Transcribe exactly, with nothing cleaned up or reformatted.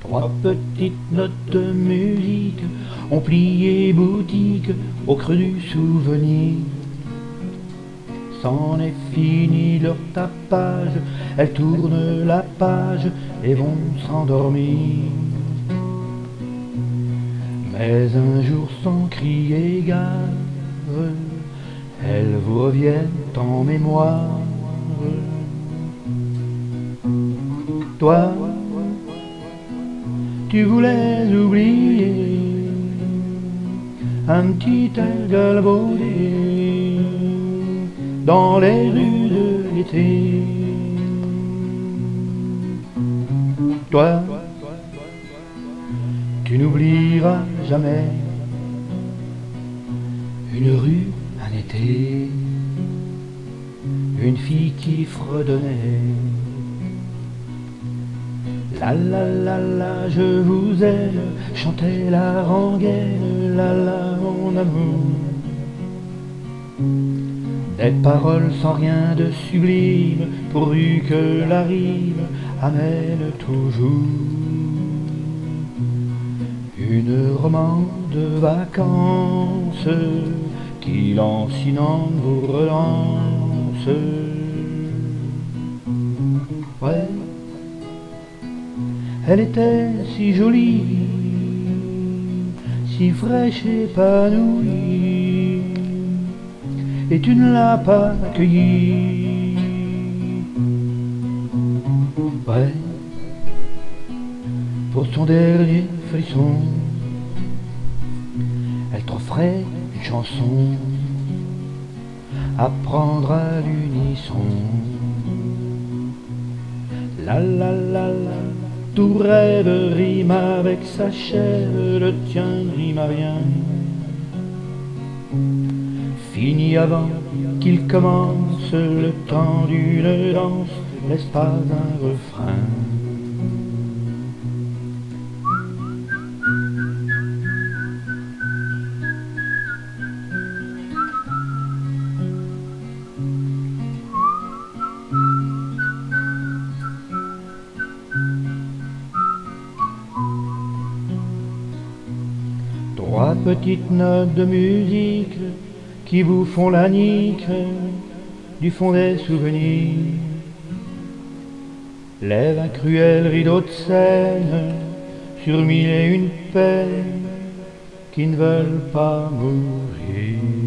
Trois petites notes de musique ont plié boutique au creux du souvenir. C'en est fini leur tapage, elles tournent la page et vont s'endormir. Mais un jour sans crier gare, elles vous reviennent en mémoire. Toi, tu voulais oublier un petit air galvaudé dans les rues de l'été. Toi, tu n'oublieras jamais une rue, un été, une fille qui fredonnait. La la la la, je vous aime, chantait la rengaine, la la mon amour. Des paroles sans rien de sublime, pourvu que la rime amène toujours une romance de vacances qui lancinante vous relance. Ouais, elle était si jolie, si fraîche et épanouie, et tu ne l'as pas accueillie. Ouais, pour ton dernier frisson, elle t'offrait une chanson à prendre à l'unisson. La la la la, tout rêve rime avec sa chair, le tien rime à rien. Fini avant qu'il commence le temps d'une danse, laisse pas un refrain. Trois petites notes de musique qui vous font la nique du fond des souvenirs. Lève un cruel rideau de scène sur mille et une peines qui ne veulent pas mourir.